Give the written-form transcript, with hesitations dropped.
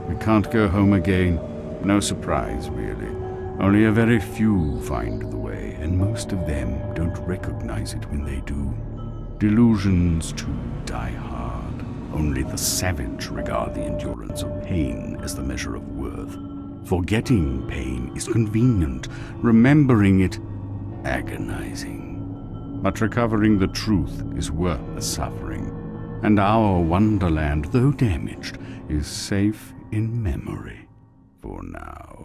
We can't go home again. No surprise, really. Only a very few find the way, and most of them don't recognize it when they do. Delusions, too, die hard. Only the savage regard the endurance of pain as the measure of worth. Forgetting pain is convenient, remembering it agonizing. But recovering the truth is worth the suffering, and our wonderland, though damaged, is safe in memory for now.